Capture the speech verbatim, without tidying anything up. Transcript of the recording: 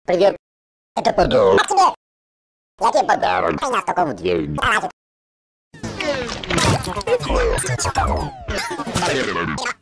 Привет. Это подарок. А тебе? Я тебе подарок. У меня в таком дверь. Давайте.